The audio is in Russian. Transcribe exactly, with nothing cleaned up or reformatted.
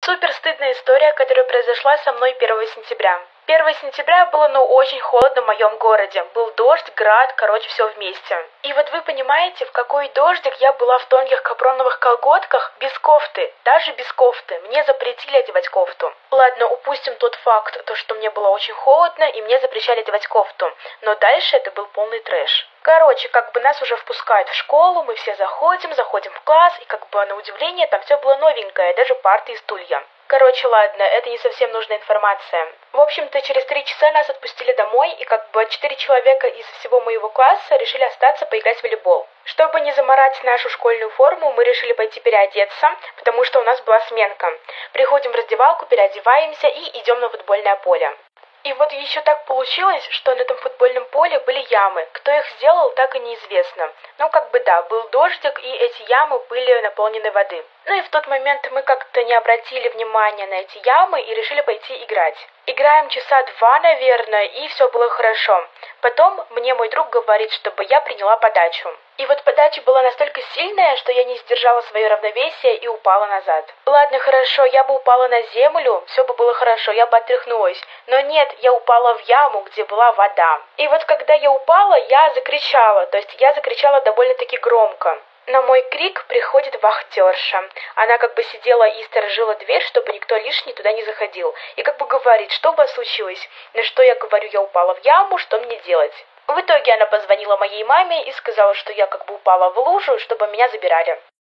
Супер стыдная история, которая произошла со мной первого сентября. первого сентября было, ну, очень холодно в моем городе. Был дождь, град, короче, все вместе. И вот вы понимаете, в какой дождик я была в тонких капроновых колготках, без кофты, даже без кофты. Мне запретили одевать кофту. Ладно, упустим тот факт, то, что мне было очень холодно, и мне запрещали одевать кофту. Но дальше это был полный трэш. Короче, как бы нас уже впускают в школу, мы все заходим, заходим в класс, и как бы на удивление там все было новенькое, даже парты и стулья. Короче, ладно, это не совсем нужная информация. В общем-то, через три часа нас отпустили домой, и как бы четыре человека из всего моего класса решили остаться поиграть в волейбол. Чтобы не заморать нашу школьную форму, мы решили пойти переодеться, потому что у нас была сменка. Приходим в раздевалку, переодеваемся и идем на футбольное поле. И вот еще так получилось, что на этом футбольном поле были ямы. Кто их сделал, так и неизвестно. Ну, как бы да, был дождик, и эти ямы были наполнены водой. Ну и в тот момент мы как-то не обратили внимания на эти ямы и решили пойти играть. Играем часа два, наверное, и все было хорошо. Потом мне мой друг говорит, чтобы я приняла подачу. И вот подача была настолько сильная, что я не сдержала свое равновесие и упала назад. Ладно, хорошо, я бы упала на землю, все бы было хорошо, я бы отряхнулась. Но нет, я упала в яму, где была вода. И вот когда я упала, я закричала, то есть я закричала довольно-таки громко. На мой крик приходит вахтерша. Она как бы сидела и сторожила дверь, чтобы никто лишний туда не заходил. И как бы говорит, что у вас случилось? На что я говорю, я упала в яму, что мне делать? В итоге она позвонила моей маме и сказала, что я как бы упала в лужу, чтобы меня забирали.